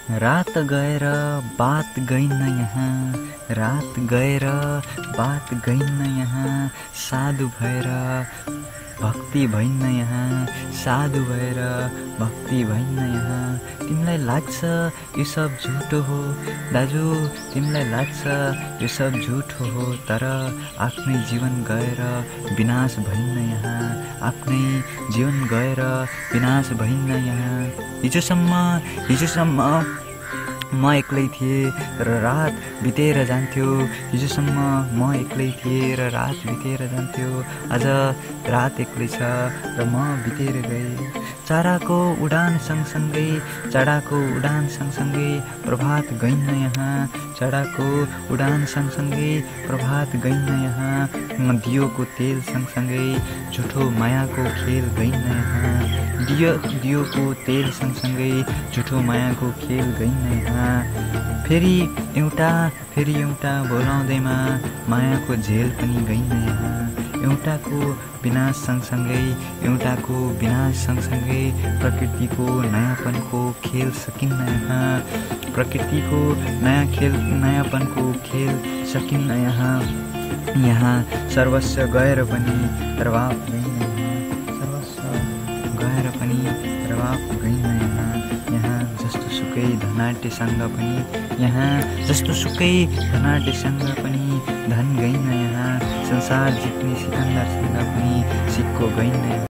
रात गएर बात गइन्न यहाँ, रात गएर बात गइन्न यहाँ, साधु भएर भक्ति भइन्न यहाँ, साधु भएर भक्ति भइन्न यहाँ। तिमीलाई लाग्छ यो सब झुटो हो दाजु, तिमीलाई लाग्छ यो सब झुटो हो, तर आफ्नै जीवन गएर विनाश भइन्न यहाँ, आफ्नै जीवन गएर विनाश भइन्न यहाँ। हिजोसम्म म एक्लै थिएँ र रात बितेर जान्थ्यो, हिजोसम्म म एक्लै थिएँ र रात बितेर जान्थ्यो, आज रात एक्लै छ र म बितेर गएँ। चराको उडान सँगसँगै, चराको उडान सँगसँगै प्रभात गइन्न यहाँ, चराको उडान सँगसँगै प्रभात गइन्न यहाँ। दियोको तेल सँगसँगै झुठो मायाको खेल गइन्न यहाँ, दियोको तेल सँगसँगै झुठो मायाको खेल गइन्न यहाँ। फेरि एउटा बोलाउँदैमा मायाको झेल पनि गइन्न यहाँ। एउटाको विनाश सँगसँगै, एउटाको विनाश सँगसँगै प्रकृतिको नयाँपनको खेल सकिन्न यहाँ, प्रकृतिको नयाँपनको खेल सकिन्न यहाँ। यहाँ सर्वस्व गएर पनि प्रभाव गइन्न यहाँ, सर्वस्व गएर पनि प्रभाव गइन्न यहाँ। यहाँ जस्तो सुकै धनाट्यसँग पनि, यहाँ जस्तो सुकै धनाट्यसँग पनि धन गइन्न यहाँ। संसार जित्ने सिकन्दरसँग पनि सिक्को गइन्न।